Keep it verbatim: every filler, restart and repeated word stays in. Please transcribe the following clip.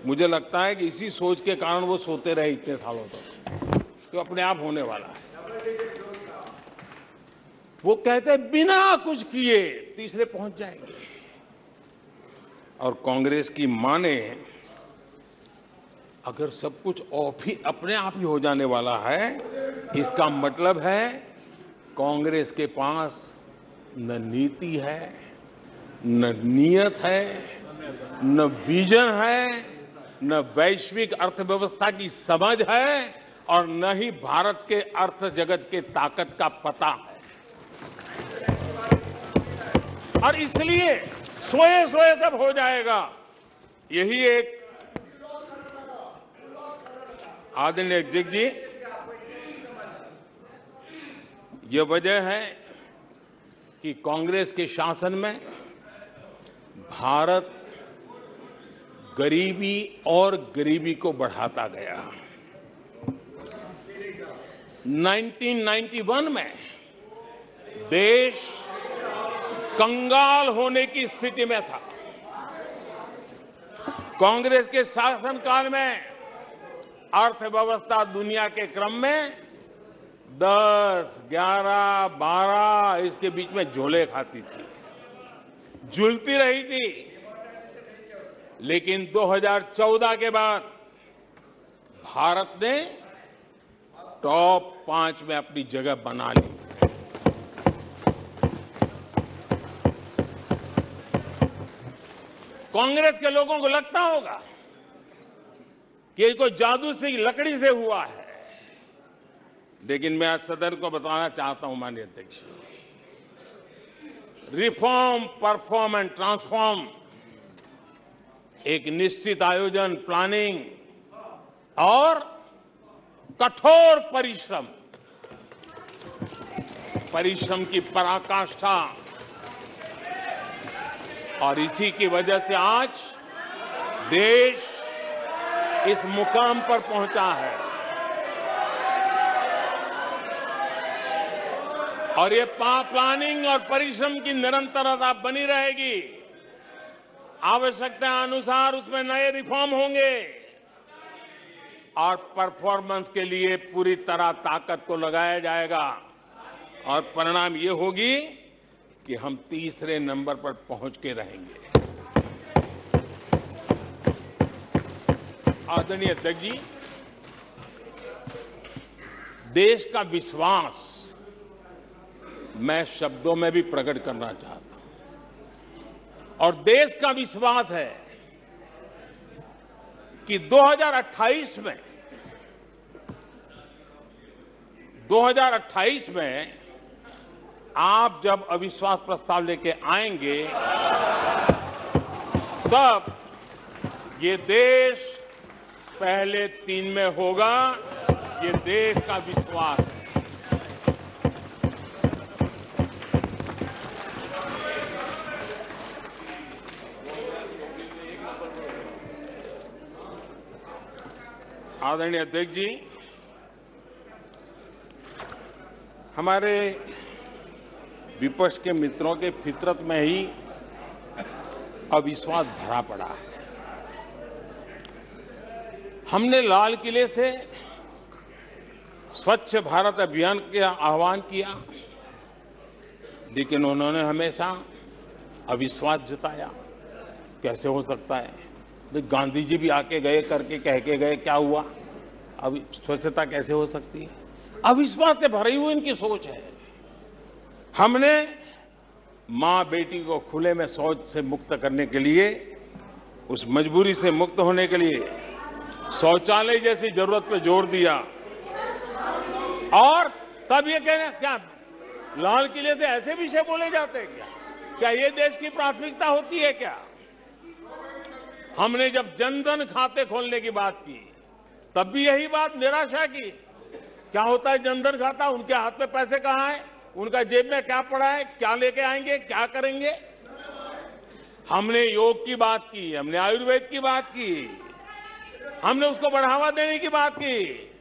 मुझे लगता है कि इसी सोच के कारण वो सोते रहे इतने सालों तक, तो अपने आप होने वाला है। वो कहते बिना कुछ किए तीसरे पहुंच जाएंगे, और कांग्रेस की माने अगर सब कुछ ऑफ ही अपने आप ही हो जाने वाला है, इसका मतलब है कांग्रेस के पास न नीति है, न नीयत है, न विजन है, न वैश्विक अर्थव्यवस्था की समझ है, और न ही भारत के अर्थ जगत के ताकत का पता है। और इसलिए सोए सोए सब हो जाएगा, यही एक आदरणीय अध्यक्ष जी, ये वजह है कि कांग्रेस के शासन में भारत गरीबी और गरीबी को बढ़ाता गया। उन्नीस सौ इक्यानवे में देश कंगाल होने की स्थिति में था। कांग्रेस के शासनकाल में अर्थव्यवस्था दुनिया के क्रम में दस, ग्यारह, बारह इसके बीच में झोले खाती थी, झूलती रही थी। लेकिन दो हज़ार चौदह के बाद भारत ने टॉप पांच में अपनी जगह बना ली। कांग्रेस के लोगों को लगता होगा कि ये कोई जादू से लकड़ी से हुआ है, लेकिन मैं आज सदन को बताना चाहता हूं माननीय अध्यक्ष, रिफॉर्म, परफॉर्म एंड ट्रांसफॉर्म एक निश्चित आयोजन, प्लानिंग और कठोर परिश्रम, परिश्रम की पराकाष्ठा, और इसी की वजह से आज देश इस मुकाम पर पहुंचा है। और ये प्लानिंग और परिश्रम की निरंतरता बनी रहेगी। आवश्यकता अनुसार उसमें नए रिफॉर्म होंगे और परफॉर्मेंस के लिए पूरी तरह ताकत को लगाया जाएगा, और परिणाम ये होगी कि हम तीसरे नंबर पर पहुंच के रहेंगे। आदरणीय अध्यक्ष जी, देश का विश्वास मैं शब्दों में भी प्रकट करना चाहता हूं, और देश का विश्वास है कि दो हज़ार अट्ठाईस में दो हज़ार अट्ठाईस में आप जब अविश्वास प्रस्ताव लेके आएंगे, तब ये देश पहले तीन में होगा। ये देश का विश्वास है। आदरणीय अध्यक्ष जी, हमारे विपक्ष के मित्रों के फितरत में ही अविश्वास भरा पड़ा है। हमने लाल किले से स्वच्छ भारत अभियान का आह्वान किया, लेकिन उन्होंने हमेशा अविश्वास जताया। कैसे हो सकता है? गांधी जी भी आके गए, करके कह के गए, क्या हुआ? अब स्वच्छता कैसे हो सकती है? अविश्वास से भरी हुई इनकी सोच है। हमने मां बेटी को खुले में शौच से मुक्त करने के लिए, उस मजबूरी से मुक्त होने के लिए शौचालय जैसी जरूरत पर जोर दिया, और तब ये कहना, क्या लाल किले से ऐसे विषय बोले जाते हैं क्या? क्या ये देश की प्राथमिकता होती है क्या? हमने जब जनधन खाते खोलने की बात की, तब भी यही बात निराशा की। क्या होता है जनधन खाता? उनके हाथ में पैसे कहां है? उनका जेब में क्या पड़ा है? क्या लेके आएंगे? क्या करेंगे? हमने योग की बात की, हमने आयुर्वेद की बात की, हमने उसको बढ़ावा देने की बात की,